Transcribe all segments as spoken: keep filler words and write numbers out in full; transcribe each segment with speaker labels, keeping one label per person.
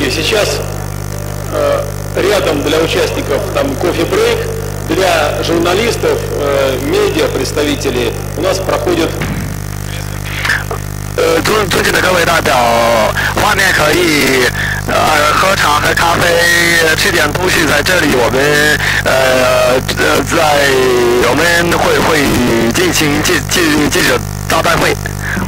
Speaker 1: коллеги, сейчас э, рядом для участников там кофе-брейк, для журналистов, э, медиа, представителей у нас проходит...
Speaker 2: 呃，尊尊敬的各位代表，外面可以呃喝茶喝咖啡，吃点东西，在这里我们呃呃在我们会会进行记记记者招待会。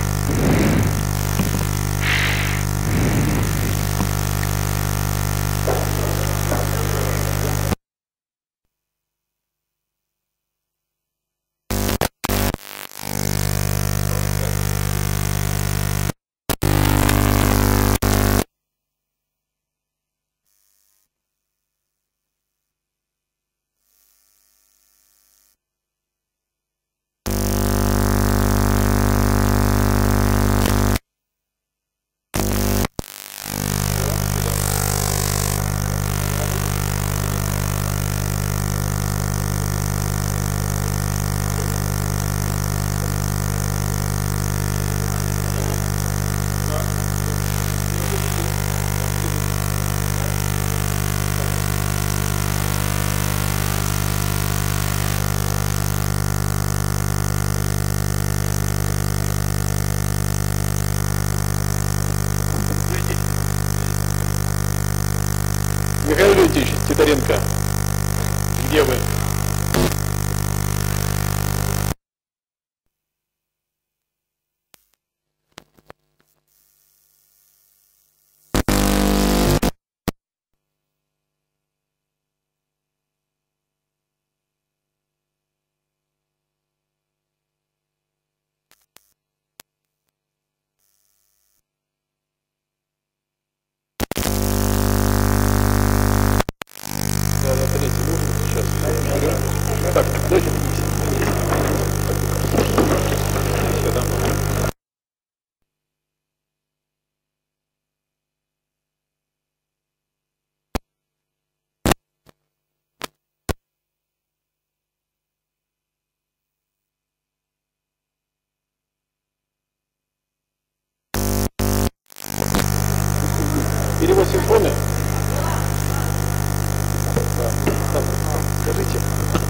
Speaker 1: Михаил Леонтьевич Титаренко, где вы? Так, дайте мне. Сюда. Перевод симфоны. Скажите.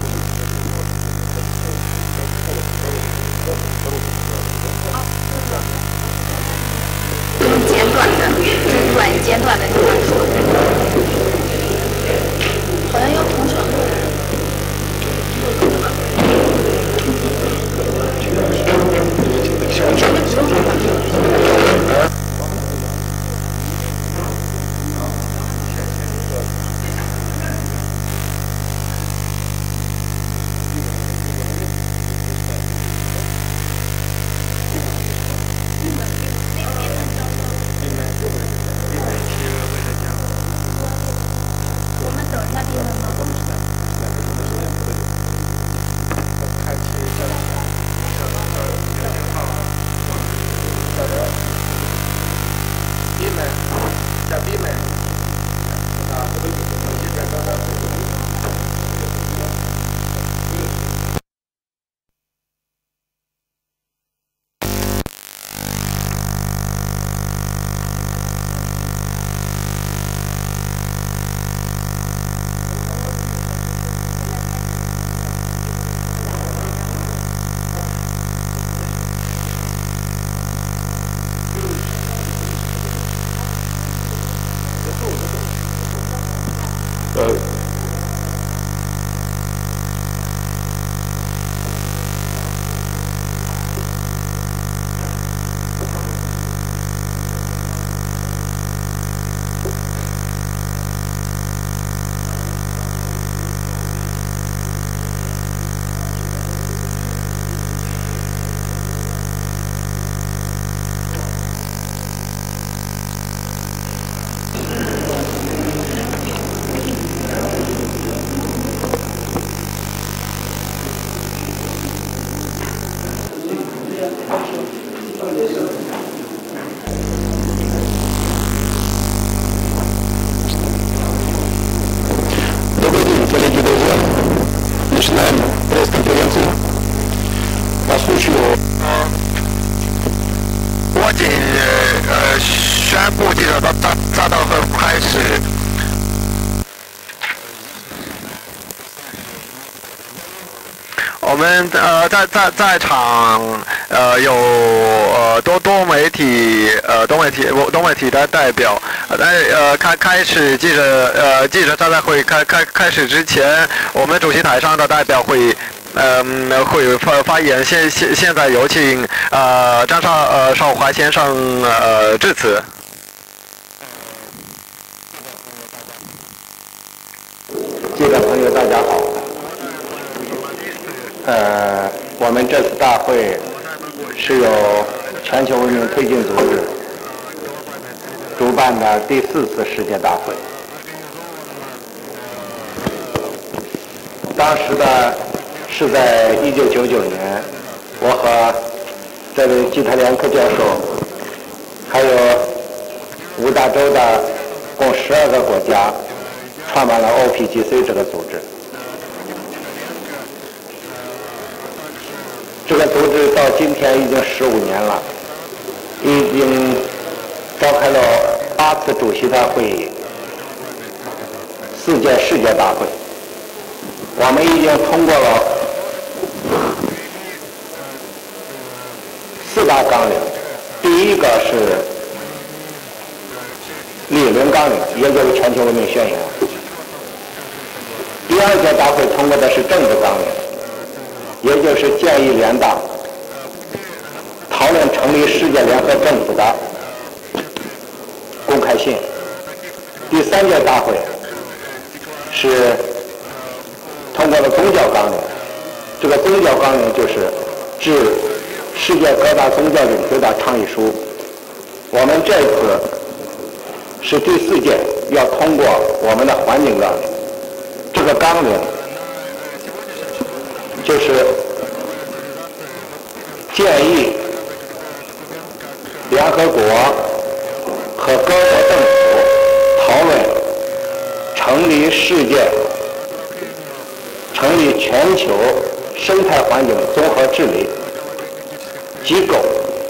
Speaker 3: 简短的，短简短的地方说，好像要同时录。我们等一下别人吗？
Speaker 2: 闭门，小闭门。啊，这个有些在刚刚。
Speaker 1: 呃
Speaker 2: Добрый день, коллеги, друзья. Начинаем пресс-конференцию по случаю 我谨呃宣三部记者大大大道会开始。我们呃在在在场呃有呃多多媒体呃多媒体多媒体的代表，在呃开开始记者呃记者招待会开开开始之前，我们主席台上的代表会嗯会发发言。现现现在有请呃张少呃少华先生呃致辞。
Speaker 4: 记者朋友，大家好。呃，我们这次大会是由全球文明推进组织主办的第四次世界大会。当时的是在一九九九年，我和这位季特连科教授，还有五大洲的共十二个国家，创办了 O P G C 这个组织。这个组织到今天已经十五年了，已经召开了八次主席团会议，四届世界大会。我们已经通过了四大纲领，第一个是理论纲领，也就是全球文明宣言。第二届大会通过的是政治纲领，也就是建议联大讨论成立世界联合政府的公开信。第三届大会是通过了宗教纲领，这个宗教纲领就是致世界各大宗教领袖的倡议书。我们这次是第四届，要通过我们的环境纲领。这个纲领就是建议联合国和各国政府讨论成立世界、成立全球生态环境综合治理机构。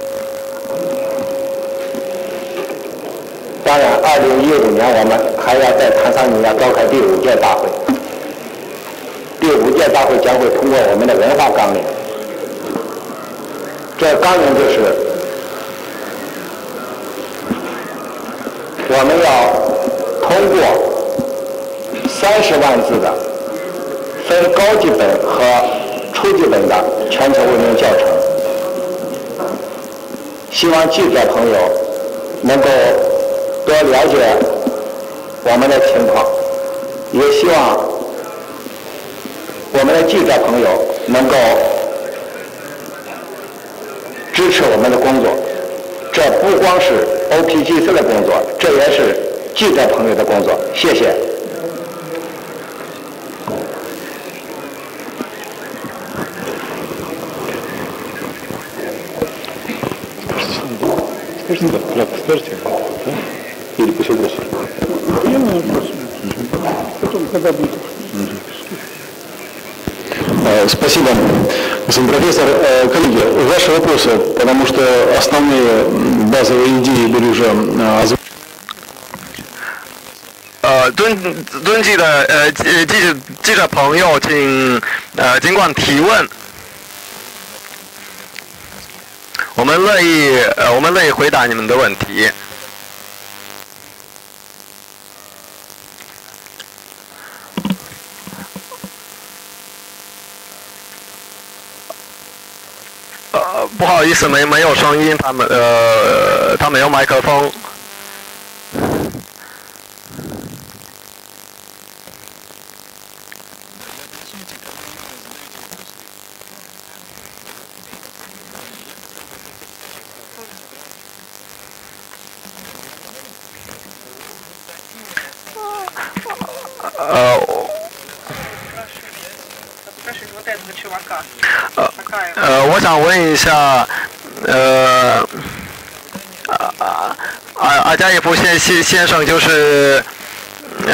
Speaker 4: 当然，二零一五年我们还要在坦桑尼亚召开第五届大会。第五届大会将会通过我们的文化纲领。这纲领就是我们要通过三十万字的分高级本和初级本的全球文明教程，希望记者朋友能够多了解我们的情况，也希望我们的记者朋友能够支持我们的工作。这不光是 O P G C 的工作，这也是记者朋友的工作。谢谢。
Speaker 1: Спасибо, господин профессор. Коллеги, ваши вопросы, потому что основные базовые идеи были уже озвучены.
Speaker 2: 呃，尊尊记的呃记记者记者朋友，请呃尽管提问，我们乐意呃我们乐意回答你们的问题。呃，不好意思，没没有声音，他们呃他没有麦克风。呃，呃，我想问一下，呃，啊啊阿加耶夫先先先生就是呃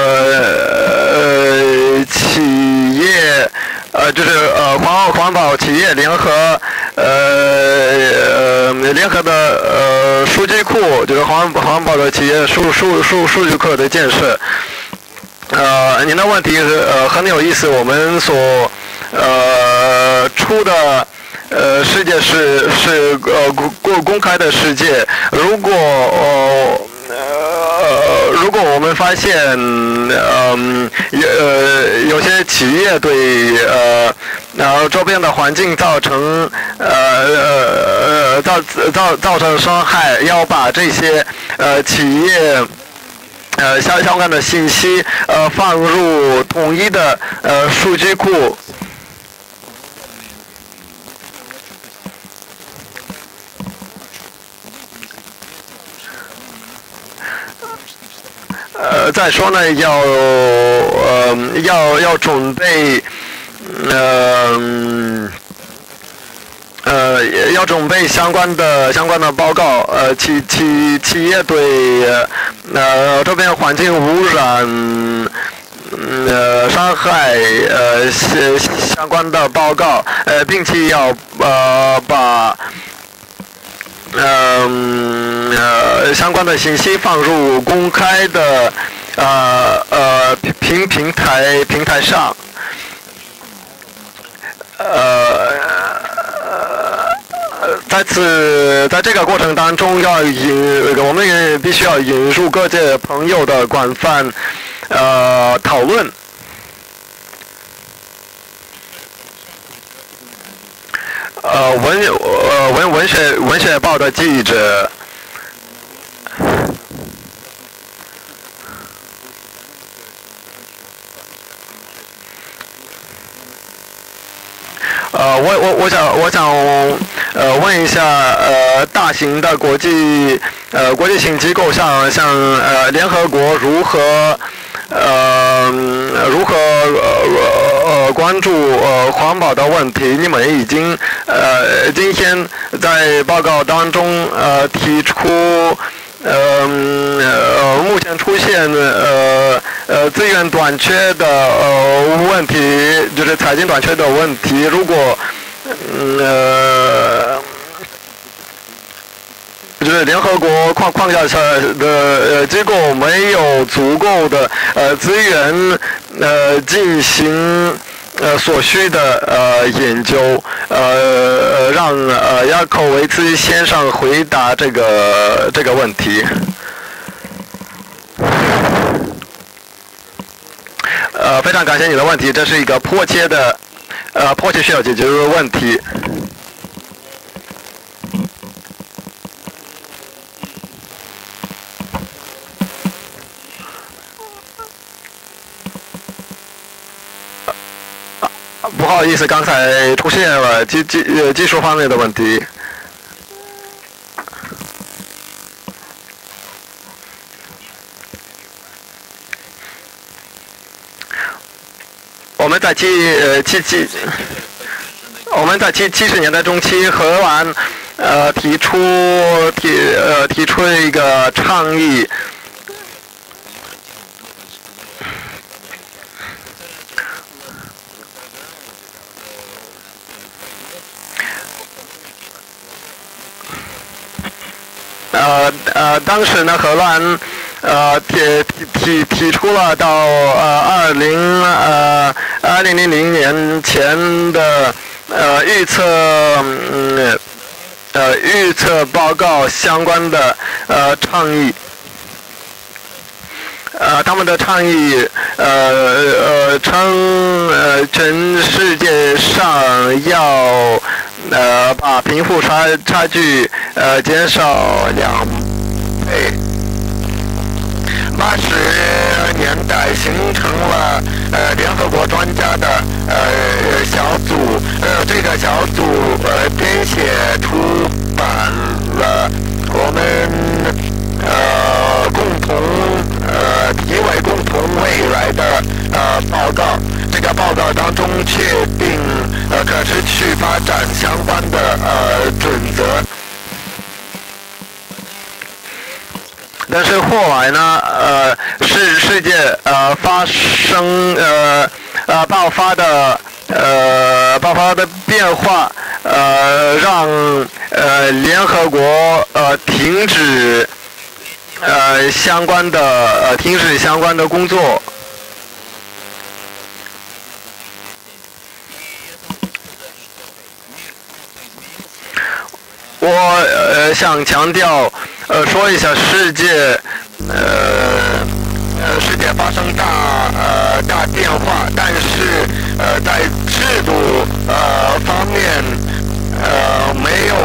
Speaker 2: 呃企业呃就是呃环环保企业联合呃呃联合的呃数据库就是环环保的企业数数数数据库的建设。呃，您的问题呃很有意思，我们所呃出的呃世界是是呃公公开的世界，如果呃。呃，如果我们发现，嗯、呃，呃，有些企业对呃，然后周边的环境造成呃呃造造造成伤害，要把这些呃企业呃相相关的信息呃放入统一的呃数据库。呃，再说呢，要呃要要准备，呃呃要准备相关的相关的报告。呃，企企企业对呃周边环境污染。呃，伤害呃相关的报告，呃，并且要呃把。嗯呃相关的信息放入公开的呃呃平平台平台上。呃在此在这个过程当中要引我们也必须要引入各界朋友的广泛呃讨论。呃，文呃文文学文学报的记者，呃，我我我想我想呃问一下，呃，大型的国际呃国际性机构像像呃联合国如何呃如何呃呃关注呃环保的问题？你们已经呃今天在报告当中呃提出呃呃目前出现呃呃资源短缺的呃问题，就是财经短缺的问题。如果呃就是联合国框框架下的呃机构没有足够的呃资源呃进行呃所需的呃研究，呃让呃亚科维茨先生回答这个这个问题。呃，非常感谢你的问题，这是一个迫切的呃迫切需要解决的问题。不好意思，刚才出现了技技呃技术方面的问题。我们在七呃七七，我们在七七十年代中期，荷兰呃提出提呃提出了一个倡议。呃呃，当时呢，荷兰呃提提提提出了到呃二零呃二零零零年前的呃预测嗯呃预测报告相关的呃倡议。呃，他们的倡议呃呃称呃全世界上要呃把贫富差差距呃减少两倍。八十年代形成了呃联合国专家的呃小组，呃这个小组呃编写出版了我们。呃，共同呃题为共同未来的呃报告，这个报告当中确定呃可持续发展相关的呃准则。但是后来呢，呃，世世界呃发生呃呃爆发的呃爆发的变化，呃让呃联合国呃停止。 呃相关的呃停止相关的工作。我呃想强调，呃说一下世界，呃呃世界发生大呃大变化，但是呃在制度呃方面呃没有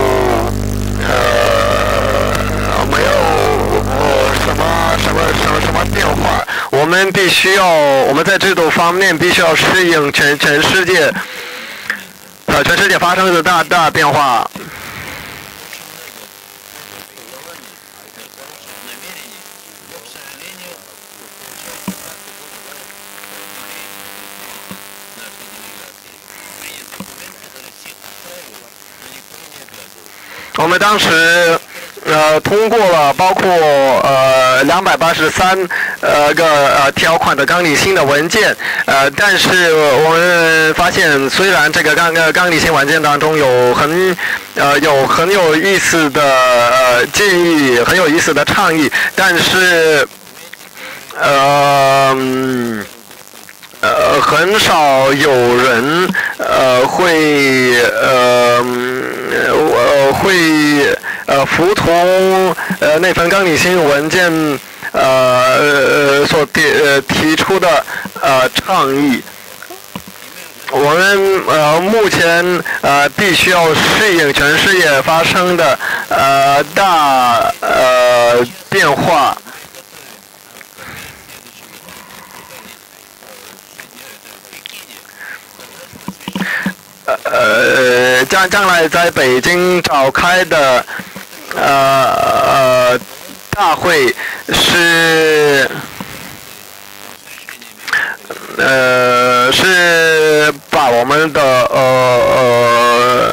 Speaker 2: 呃没有呃什么什么什么什么变化，我们必须要我们在制度方面必须要适应全全世界呃全世界发生的大大变化。我们当时呃通过了包括呃两百八十三呃个呃条款的纲领性的文件，呃但是我们发现虽然这个纲呃纲领性文件当中有很呃有很有意思的呃建议，很有意思的倡议，但是呃。嗯呃，很少有人呃会呃呃会呃服从呃那份纲领性文件呃呃所提呃提出的呃倡议。我们呃目前呃必须要适应全世界发生的呃大呃变化。呃，将将来在北京召开的呃呃大会是呃是把我们的呃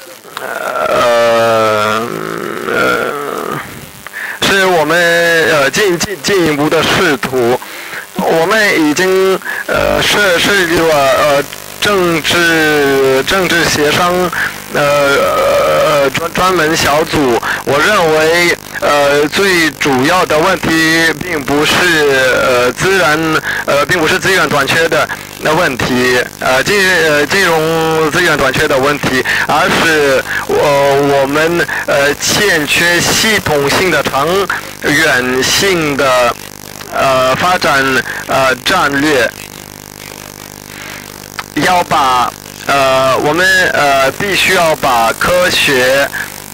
Speaker 2: 呃呃是我们呃进进进一步的试图，我们已经呃设设立了呃。政治政治协商呃呃专专门小组，我认为呃最主要的问题并不是呃资源呃并不是资源短缺的的问题，呃金呃金融资源短缺的问题，而是呃我们呃欠缺系统性的长远性的呃发展呃战略。要把呃，我们呃必须要把科学，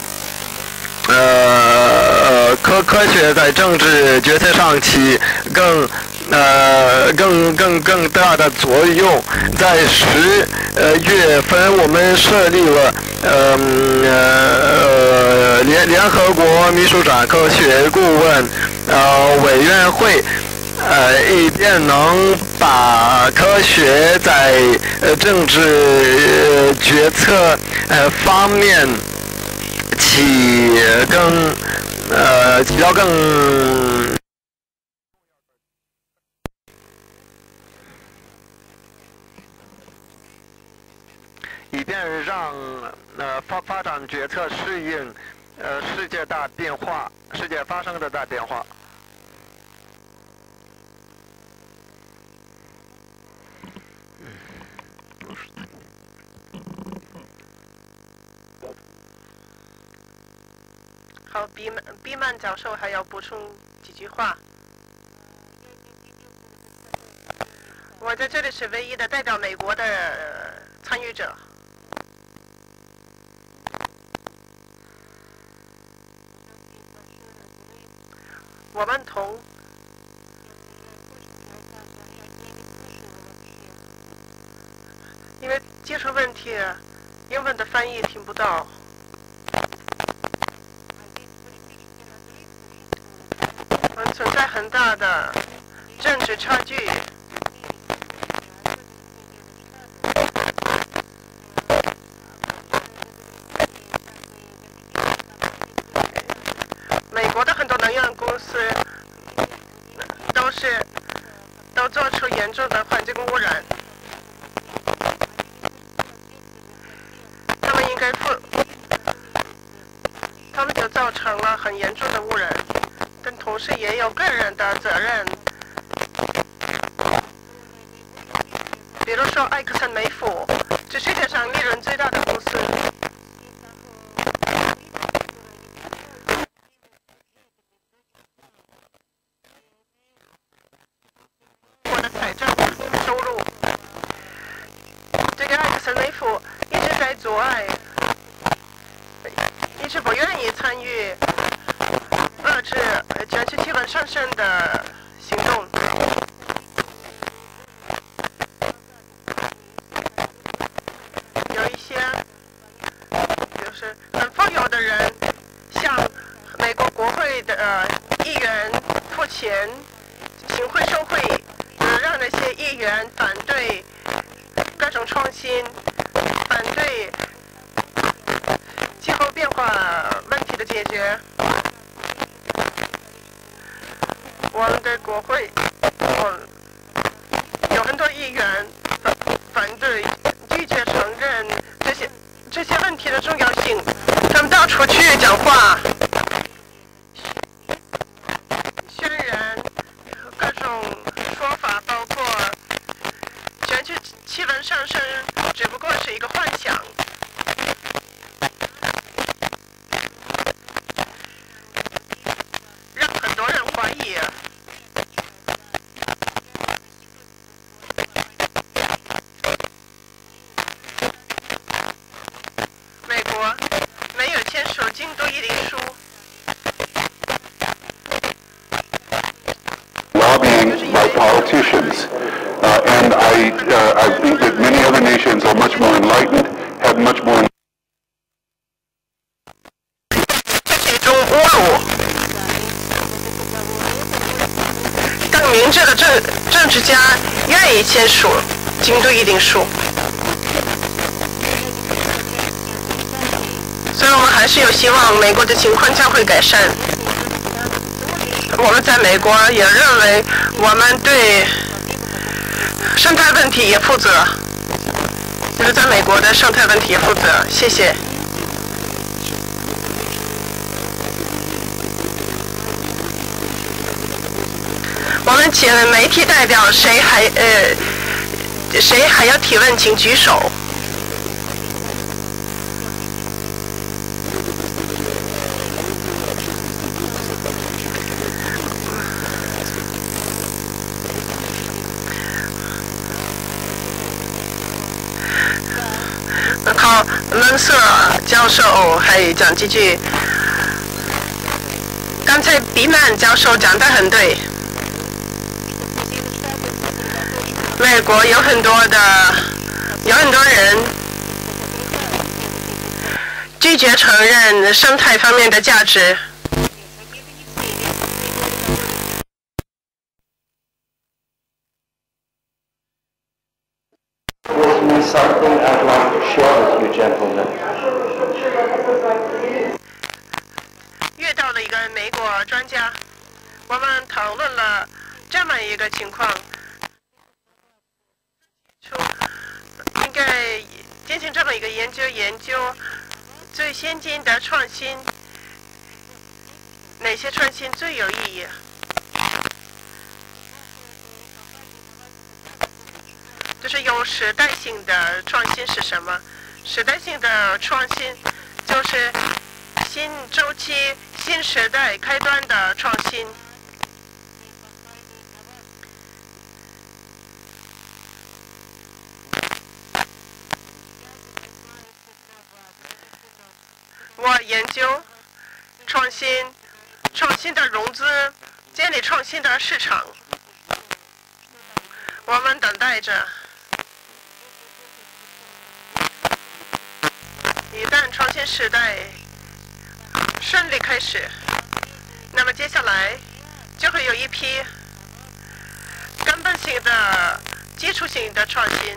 Speaker 2: 呃科科学在政治决策上起更呃更更更大的作用。在十呃月份，我们设立了呃呃联联合国秘书长科学顾问呃委员会。呃，以便能把科学在呃政治、呃、决策呃方面起更呃起到更以便让呃发发展决策适应呃世界大变化，世界发生的大变化。
Speaker 5: 好，毕曼毕曼教授还要补充几句话。我在这里是唯一的代表美国的参与者。我们同因为技术问题，英文的翻译听不到。存在很大的政治差距。美国的很多能源公司都是都做出严重的环境污染，他们应该负，他们就造成了很严重的污染。 但同时也有个人的责任。比如说埃克森美孚，是世界上利润最大的公司。我的财政收入，这个埃克森美孚一直在阻碍，一直不愿意参与遏制全球气温上升的行动。有一些就是很富有的人，向美国国会的、呃、议员付钱，行贿受贿，呃，让那些议员反对各种创新，反对气候变化问题的解决。我们的国会，嗯，有很多议员反反对，拒绝承认这些这些问题的重要性。他们到处去讲话，渲染各种说法，包括全球气温上升只不过是一个幻想。让很多人怀疑。美国没有签署京都议定书。
Speaker 6: Lobbying by politicians, uh, and I, uh, I think that many other nations are much more enlightened, have much more.
Speaker 5: 这种侮辱，更明智的政政治家愿意签署京都议定书。所以我们还是有希望，美国的情况将会改善。我们在美国也认为，我们对生态问题也负责，就是在美国的生态问题也负责。谢谢。我们请媒体代表，谁还呃谁还要提问，请举手。靠冷色教授还讲几句。刚才比曼教授讲得很对。美国有很多的，有很多人拒绝承认生态方面的价值。
Speaker 4: Something I'd like to share with you, gentlemen.
Speaker 5: 遇到了一个美国专家，我们讨论了这么一个情况，说应该进行这么一个研究，研究最先进的创新，哪些创新最有意义？就是有时代性的创新是什么？时代性的创新就是新周期、新时代开端的创新。我研究创新，创新的融资，建立创新的市场。我们等待着。一旦创新时代顺利开始，那么接下来就会有一批根本性的、基础性的创新。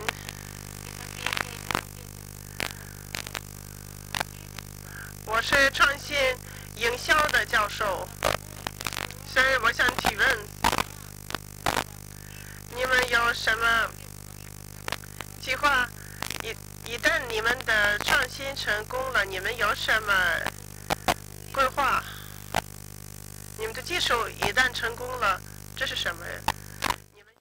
Speaker 5: 我是创新营销的教授，所以我想提问：你们有什么计划？一一旦你们的创新成功了，你们有什么规划？你们的技术一旦成功了，这是什么？你们，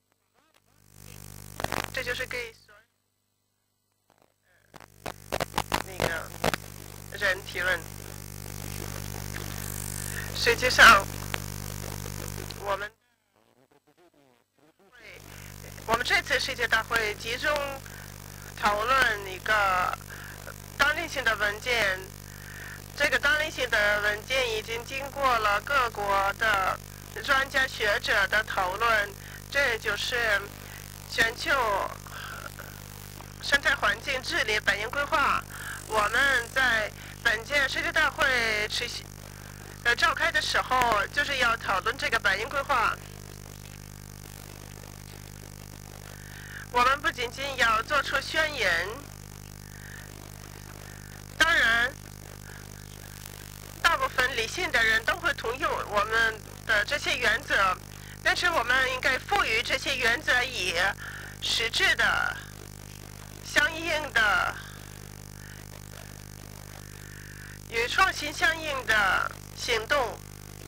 Speaker 5: 这就是给所有那个人提问。实际上，我们会，我们这次世界大会集中讨论一个纲领性的文件。这个纲领性的文件已经经过了各国的专家学者的讨论，这就是全球生态环境治理百年规划。我们在本届世界大会持续呃召开的时候，就是要讨论这个百年规划。我们不仅仅要做出宣言，当然。大部分理性的人都会同意我们的这些原则，但是我们应该赋予这些原则以实质的、相应的、与创新相应的行动。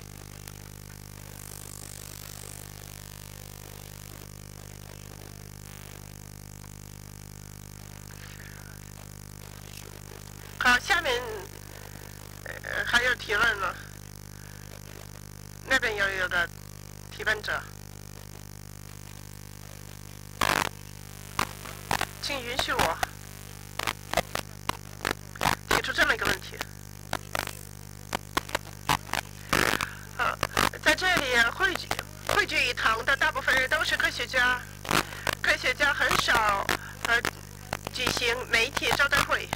Speaker 5: 好，下面。呃，还有提问吗？那边有有个提问者，请允许我提出这么一个问题。呃，在这里汇聚汇聚一堂的大部分人都是科学家，科学家很少呃举行媒体招待会。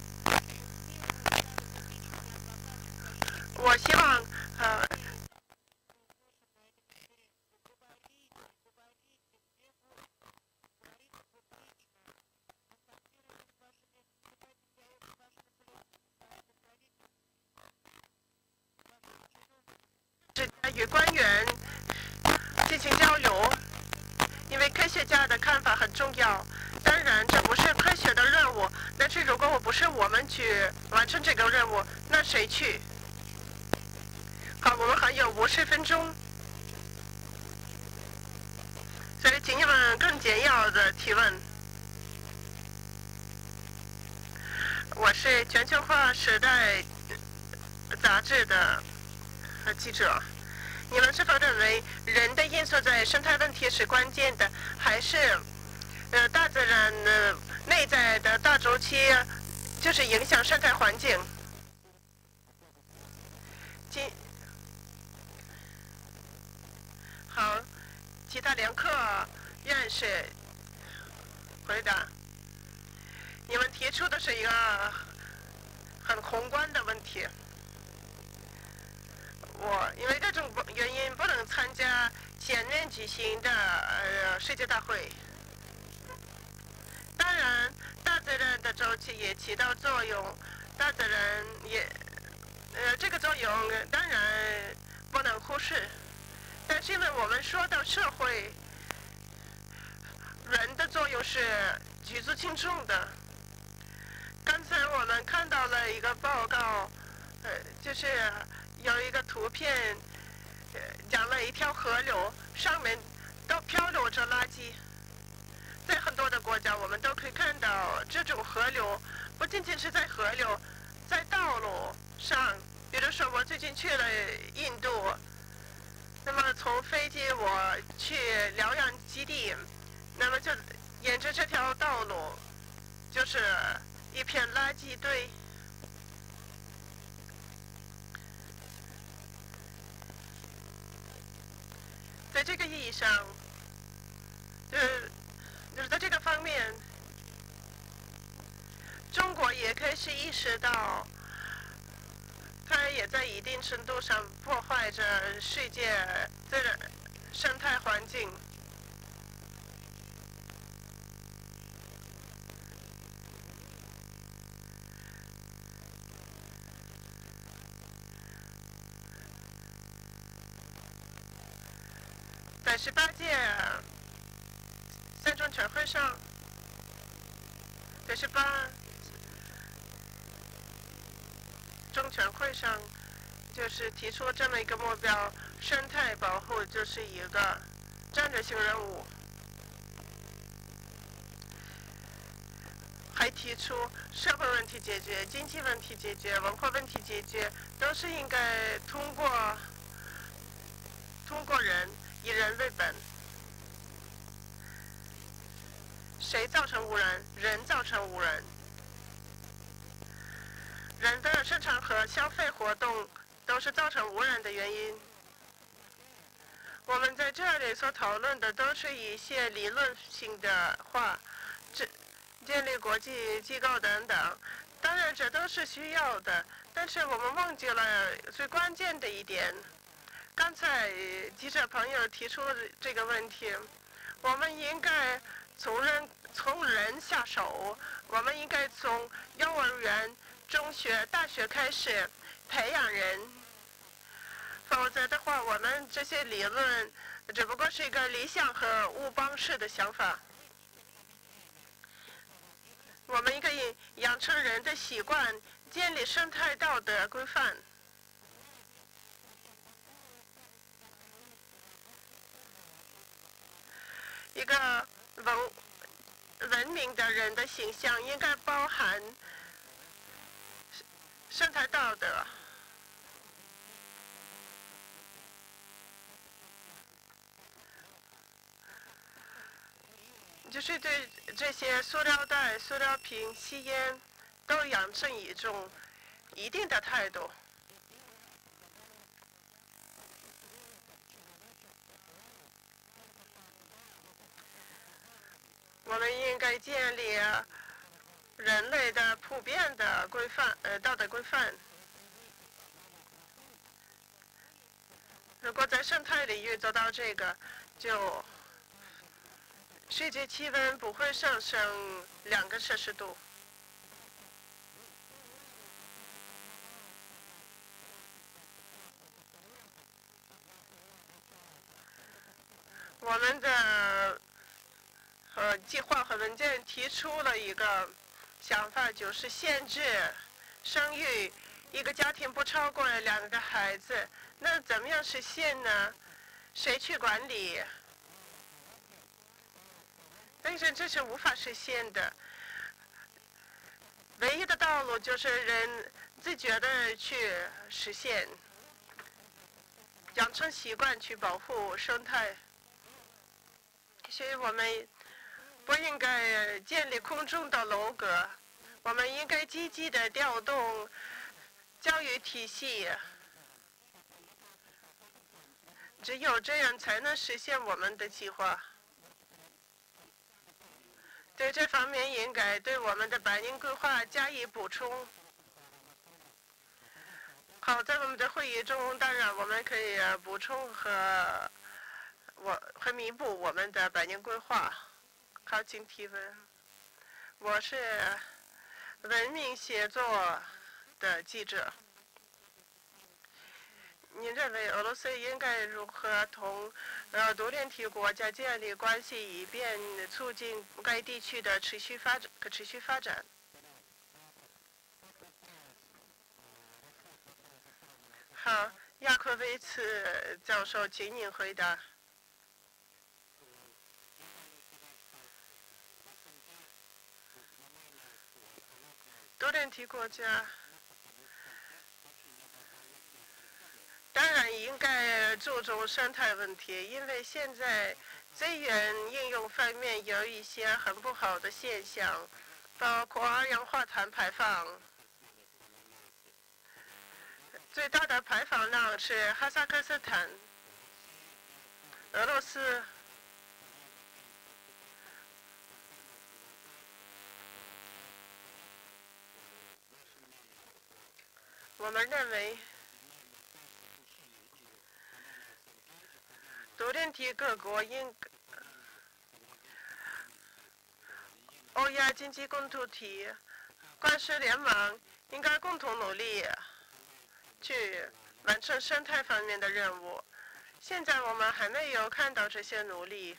Speaker 5: 我希望，呃，是与官员进行交流，因为科学家的看法很重要。当然，这不是科学的任务，但是如果我不是我们去完成这个任务，那谁去？好，我们还有五十分钟，所以请你们更简要的提问。我是全球化时代杂志的记者。你们是否认为人的因素在生态问题是关键的，还是呃大自然呃内在的大周期就是影响生态环境？今好，其他连克院士回答。你们提出的是一个很宏观的问题。我因为这种原因不能参加前面举行的呃世界大会。当然，大自然的周期也起到作用，大自然也呃这个作用当然不能忽视。但是因为我们说到社会，人的作用是举足轻重的。刚才我们看到了一个报告，呃，就是有一个图片，呃，讲了一条河流，上面都漂流着垃圾。在很多的国家，我们都可以看到这种河流，不仅仅是在河流，在道路上。比如说，我最近去了印度。那么从飞机我去疗养基地，那么就沿着这条道路，就是一片垃圾堆。在这个意义上，就是就是在这个方面，中国也开始意识到。它也在一定程度上破坏着世界自然生态环境。在十八届三中全会上，在十八中全会上， 就是提出这么一个目标，生态保护就是一个战略性任务。还提出社会问题解决、经济问题解决、文化问题解决，都是应该通过通过人，以人为本。谁造成污染？人造成污染。人的生产和消费活动都是造成污染的原因。我们在这里所讨论的都是一些理论性的话，这。建立国际机构等等，当然这都是需要的，但是我们忘记了最关键的一点。刚才记者朋友提出了这个问题，我们应该从人从人下手，我们应该从幼儿园、中学、大学开始培养人，否则的话，我们这些理论只不过是一个理想和乌邦式的想法。我们应该养成人的习惯，建立生态道德规范。一个文文明的人的形象应该包含生态道德。就是对这些塑料袋、塑料瓶、吸烟，都养成一种一定的态度。我们应该建立人类的普遍的规范，呃，道德规范。如果在生态领域做到这个，就世界气温不会上升两个摄氏度。我们的呃计划和文件提出了一个想法，就是限制生育，一个家庭不超过两个孩子。那怎么样实现呢？谁去管理？但是这是无法实现的。唯一的道路就是人自觉的去实现，养成习惯去保护生态。所以我们不应该建立空中的楼阁，我们应该积极的调动教育体系。只有这样才能实现我们的计划。对这方面应该对我们的百年规划加以补充。好，在我们的会议中，当然我们可以补充和我和弥补我们的百年规划。好，请提问。我是文明协作的记者。您认为俄罗斯应该如何同呃多联体国家建立关系，以便促进该地区的持续发展、可持续发展？好，亚科维茨教授，请您回答。多联体国家当然应该注重生态问题，因为现在资源应用方面有一些很不好的现象，包括二氧化碳排放。最大的排放量是哈萨克斯坦、俄罗斯。我们认为多联体各国应欧亚经济共同体、关税联盟应该共同努力去完成生态方面的任务。现在我们还没有看到这些努力。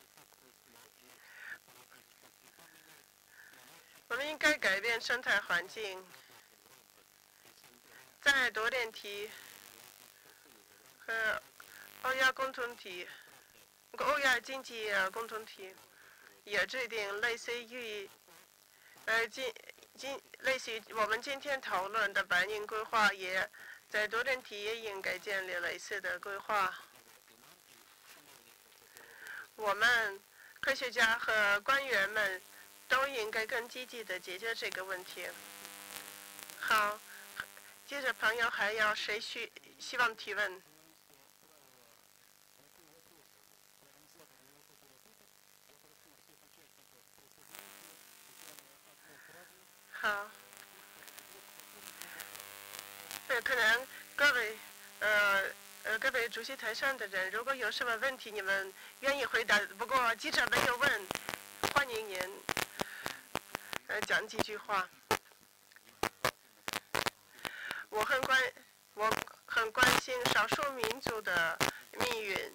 Speaker 5: 我们应该改变生态环境。在多联体， 和欧亚共同体、欧亚经济共同体也制定类似于呃今今类似于我们今天讨论的白银规划，也在多边体也应该建立类似的规划。我们科学家和官员们都应该更积极地解决这个问题。好，接着朋友还有谁需希望提问？好，呃，可能各位呃呃各位主席台上的人，如果有什么问题，你们愿意回答。不过记者没有问，欢迎您呃讲几句话。我很关我很关心少数民族的命运，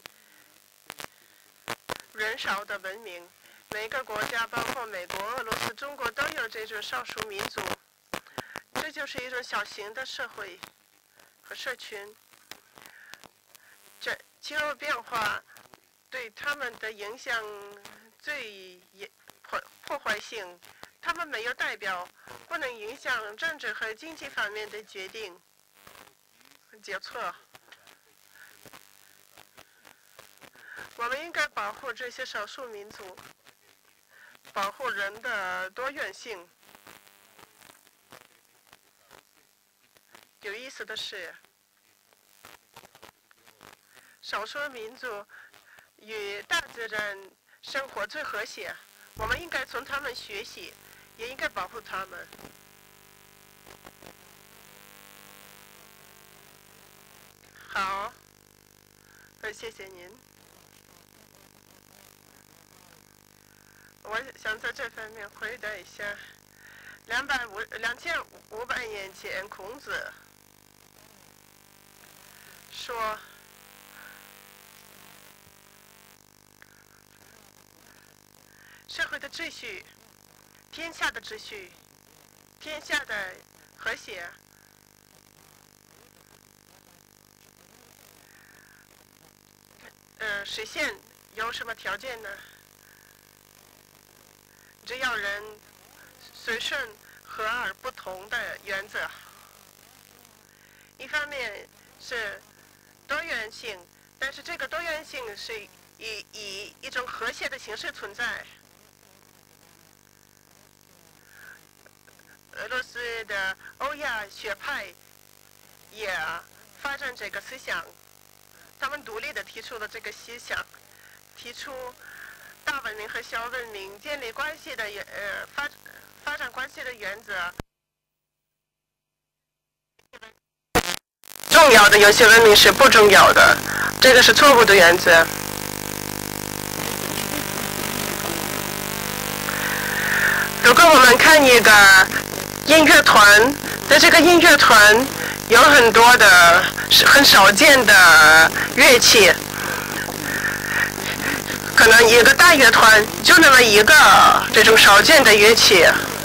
Speaker 5: 人少的文明。每个国家，包括美国、俄罗斯、中国，都有这种少数民族。这就是一种小型的社会和社群。这气候变化对他们的影响最破破坏性，他们没有代表，不能影响政治和经济方面的决定决策。我们应该保护这些少数民族。保护人的多元性。有意思的是，少数民族与大自然生活最和谐，我们应该从他们学习，也应该保护他们。好，呃，谢谢您。我想在这方面回答一下。两百五两千五百年前，孔子说，社会的秩序，天下的秩序，天下的和谐，呃，实现有什么条件呢？只要人随顺和而不同的原则。一方面是多元性，但是这个多元性是以以一种和谐的形式存在。俄罗斯的欧亚学派也发展这个思想，他们独立地提出了这个思想，提出大文明和小文明建立关系的原呃发发展关系的原则。重要的有些文明是不重要的，这个是错误的原则。如果我们看一个音乐团，在这个音乐团有很多的很少见的乐器。可能一个大乐团就那么一个这种少见的乐器，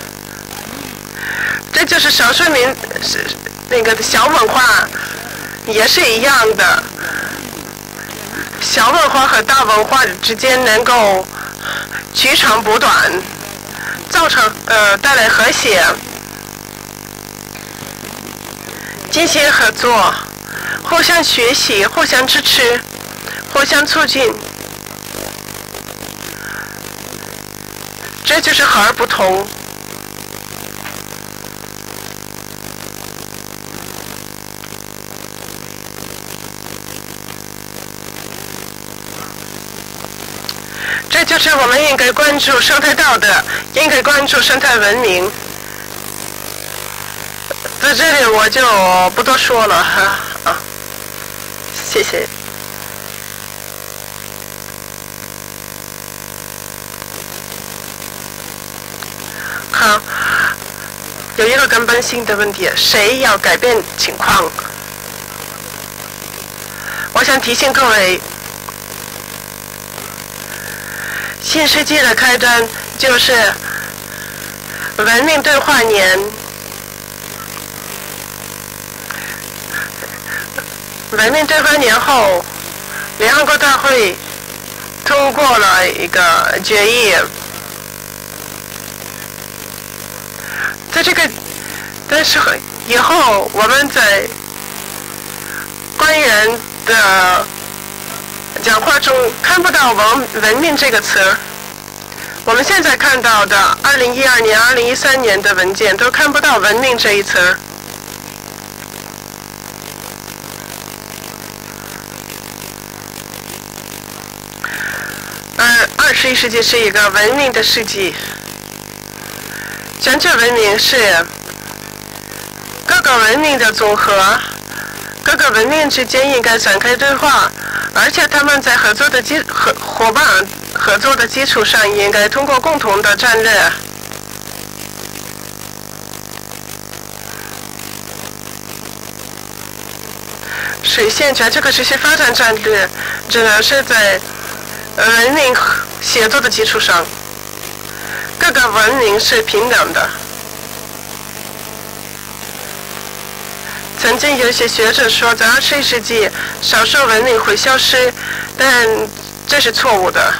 Speaker 5: 这就是少数民是那个小文化也是一样的。小文化和大文化之间能够取长补短，造成呃带来和谐，进行合作，互相学习，互相支持，互相促进。这就是和而不同。这就是我们应该关注生态道德，应该关注生态文明。在这里我就不多说了哈啊，谢谢。好，有一个根本性的问题，谁要改变情况？我想提醒各位，新世纪的开端就是文明对话年。 文明这番年后，联合国大会通过了一个决议，在这个但是以后我们在官员的讲话中看不到文文明这个词。我们现在看到的二零一二年、二零一三年的文件都看不到文明这一词。而二十一世纪是一个文明的世纪，全球文明是各个文明的总和，各个文明之间应该展开对话，而且他们在合作的基合伙伴合作的基础上，应该通过共同的战略。实现全球可持续发展战略，只能是在文明协作的基础上，各个文明是平等的。曾经有些学者说，在二十一世纪，少数文明会消失，但这是错误的。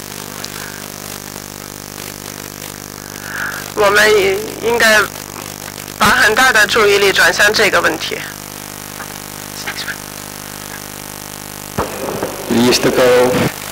Speaker 5: 我们应该把很大的注意力转向这个问题。
Speaker 1: Есть такая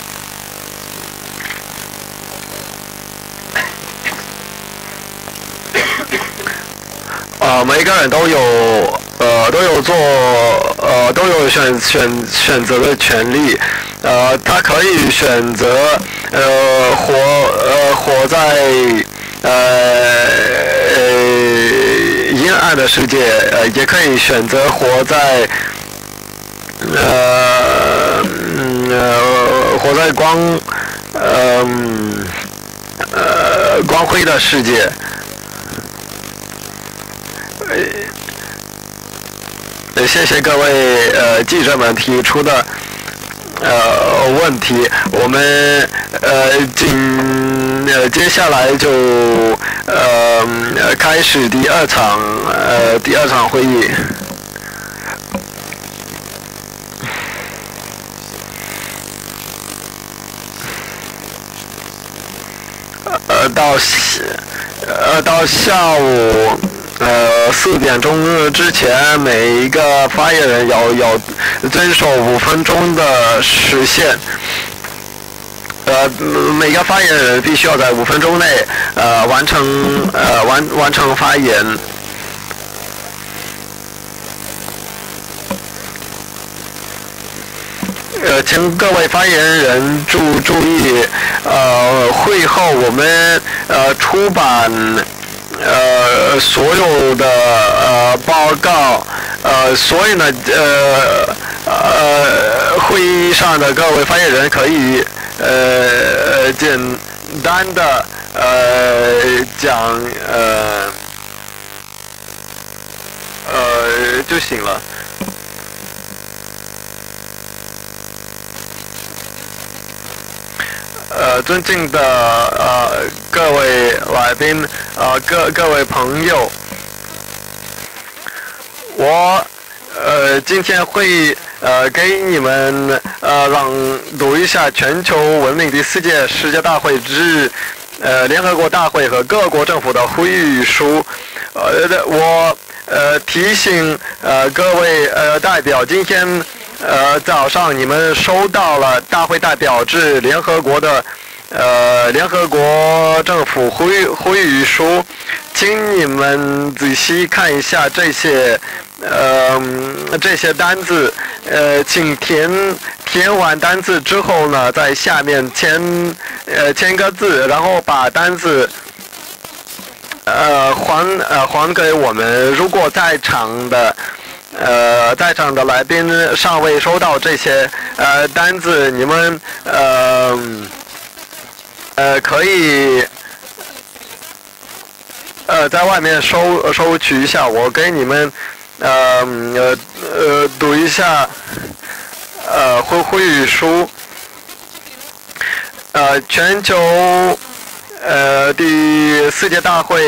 Speaker 2: 呃，每个人都有呃都有做呃都有选选选择的权利，呃，他可以选择呃活呃活在呃呃阴暗的世界，呃，也可以选择活在呃嗯呃活在光呃呃光辉的世界。呃，谢谢各位呃记者们提出的呃问题，我们呃紧呃接下来就呃开始第二场呃第二场会议。呃，到呃到下午。呃，四点钟之前，每一个发言人要要遵守五分钟的时限。呃，每个发言人必须要在五分钟内呃完成呃完完成发言。呃，请各位发言人注注意，呃，会后我们呃出版。呃，所有的呃报告，呃，所以呢，呃呃，会议上的各位发言人可以呃简单的呃讲呃呃就行了。呃，尊敬的呃各位来宾，呃各各位朋友，我呃今天会呃给你们呃朗读一下全球文明第四届世界大会之呃联合国大会和各国政府的呼吁书。呃，我呃提醒呃各位呃代表，今天。呃，早上你们收到了大会代表致联合国的呃联合国政府呼吁呼吁书，请你们仔细看一下这些呃这些单字，呃，请填填完单字之后呢，在下面签呃签个字，然后把单字呃还呃还给我们。如果在场的。呃，在场的来宾尚未收到这些呃单子，你们呃呃可以呃在外面收收取一下，我给你们呃呃呃读一下呃呼呼吁书，呃全球呃第四届大会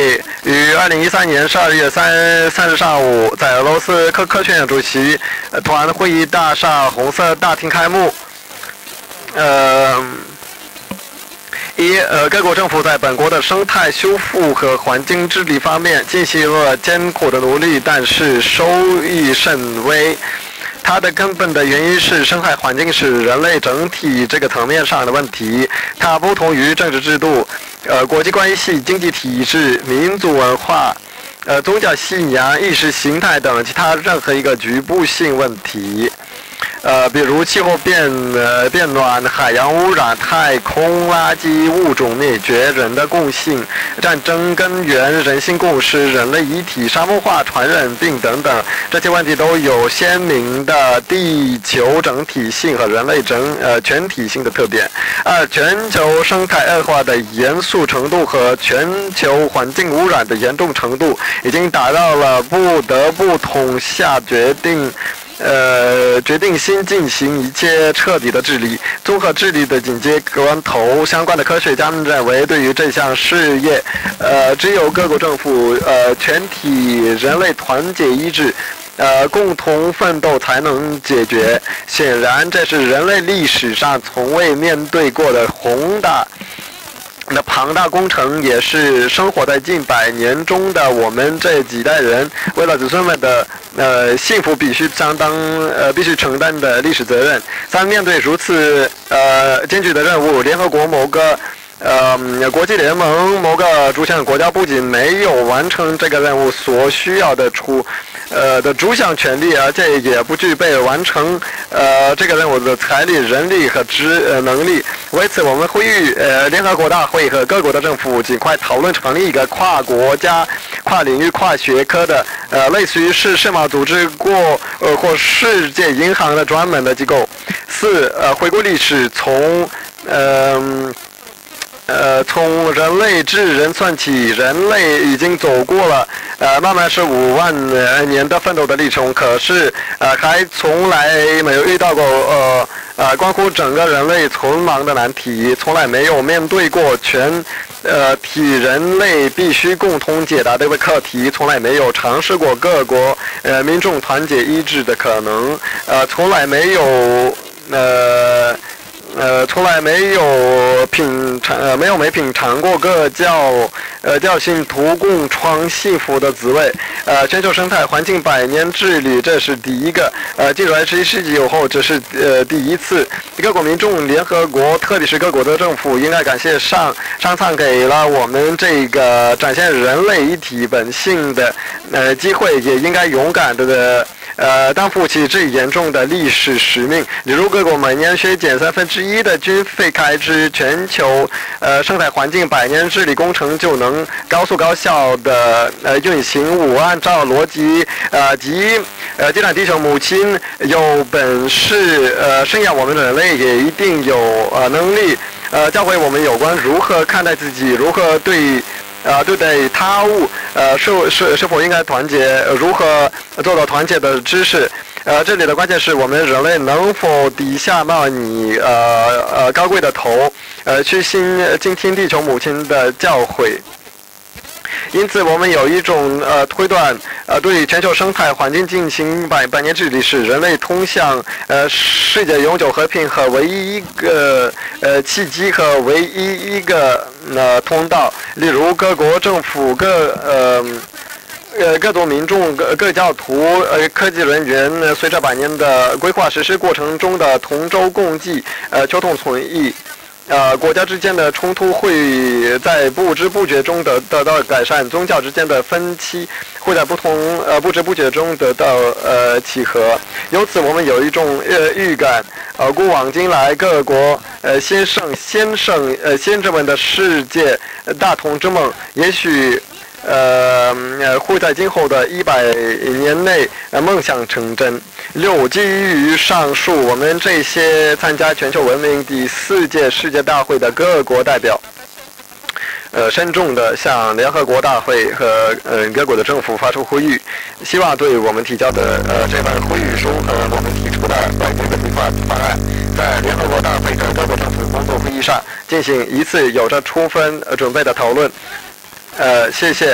Speaker 2: 于二零一三年十二月三三日上午在俄罗斯科科学院主席团会议大厦红色大厅开幕。呃。一呃，各国政府在本国的生态修复和环境治理方面进行了艰苦的努力，但是收益甚微。它的根本的原因是生态环境是人类整体这个层面上的问题，它不同于政治制度、呃国际关系、经济体制、民族文化、呃宗教信仰、意识形态等其他任何一个局部性问题。呃，比如气候变呃变暖、海洋污染、太空垃圾、物种灭绝、人的共性、战争根源、人性共识、人类遗体、沙漠化、传染病等等，这些问题都有鲜明的地球整体性和人类整呃全体性的特点。二、全球生态恶化的严肃程度和全球环境污染的严重程度，已经达到了不得不统下决定。呃，决定先进行一切彻底的治理。综合治理的紧接关头，相关的科学家们认为，对于这项事业，呃，只有各国政府、呃，全体人类团结一致，呃，共同奋斗才能解决。显然，这是人类历史上从未面对过的宏大。那庞大工程，也是生活在近百年中的我们这几代人为了子孙们的呃幸福必须相当呃必须承担的历史责任。三、面对如此呃艰巨的任务，联合国某个呃国际联盟某个主权国家不仅没有完成这个任务所需要的出呃的主项权利，而且也不具备完成呃这个任务的财力、人力和职呃能力。为此，我们呼吁呃联合国大会和各国的政府尽快讨论成立一个跨国家、跨领域、跨学科的呃类似于是世贸组织过呃或世界银行的专门的机构。四、呃回顾历史，从嗯。呃呃，从人类至人算起，人类已经走过了呃慢慢是五万年的奋斗的历程，可是呃还从来没有遇到过呃呃关乎整个人类存亡的难题，从来没有面对过全呃体人类必须共同解答这个课题，从来没有尝试过各国呃民众团结一致的可能，呃从来没有呃。呃，从来没有品尝，呃，没有没品尝过各教，呃，教信徒共创幸福的滋味。呃，全球生态环境百年治理，这是第一个。呃，进入二十一世纪以后，这是呃第一次。各国民众、联合国，特别是各国的政府，应该感谢上上苍给了我们这个展现人类一体本性的呃机会，也应该勇敢的。呃，担负起最严重的历史使命。例如，各国每年削减三分之一的军费开支，全球呃生态环境百年治理工程就能高速高效的呃运行。五、按照逻辑呃及呃既然地球母亲有本事呃生养我们人类，也一定有呃能力呃教会我们有关如何看待自己，如何对。呃，对待他物，呃，是是是否应该团结？如何做到团结的知识？呃，这里的关键是我们人类能否低下那你呃呃高贵的头，呃，去心倾听地球母亲的教诲。因此，我们有一种呃推断，呃，对全球生态环境进行百百年治理是人类通向呃世界永久和平和唯一一个呃契机和唯一一个呃通道。例如，各国政府各呃。呃，各族民众、各各教徒、呃，科技人员，呃，随着百年的规划实施过程中的同舟共济，呃，求同存异。呃，国家之间的冲突会在不知不觉中得得到改善，宗教之间的分歧会在不同呃不知不觉中得到呃契合。由此，我们有一种呃预感，呃，古往今来各国呃先圣先圣呃先知们的世界大同之梦，也许。呃呃，会在今后的一百年内，呃，梦想成真。六、基于上述，我们这些参加全球文明第四届世界大会的各国代表，呃，慎重地向联合国大会和呃各国的政府发出呼吁，希望对我们提交的呃这份呼吁书和我们提出的外国的规划方案，在联合国大会和各国政府工作会议上进行一次有着充分呃准备的讨论。呃，谢谢。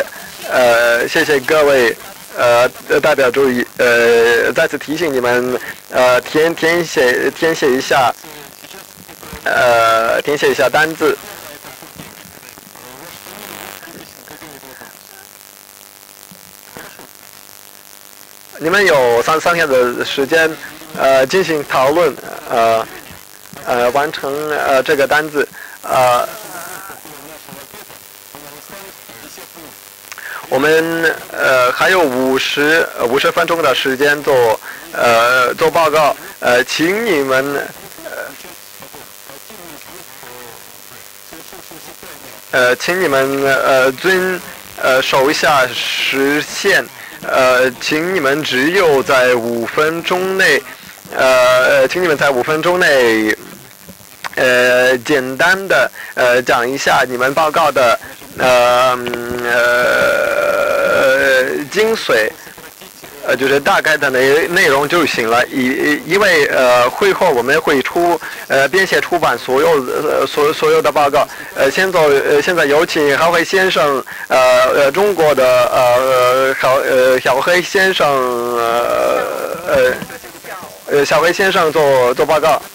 Speaker 7: 呃，谢谢各位呃代表注意，呃，再次提醒你们，呃，填填写填写一下，呃，填写一下单字。你们有三三天的时间，呃，进行讨论，呃，呃，完成呃这个单字，呃。我们呃还有五十五十分钟的时间做呃做报告，呃，请你们呃请你们呃遵呃守一下时限，呃，请你们只有在五分钟内，呃，请你们在五分钟内呃简单的呃讲一下你们报告的呃呃精髓，呃就是大概的内内容就行了。因因为呃会后我们会出呃编写出版所有呃所所有的报告。呃，现在呃现在有请郝辉先生，呃呃中国的呃郝呃小黑先生呃呃呃小黑先生做做报告。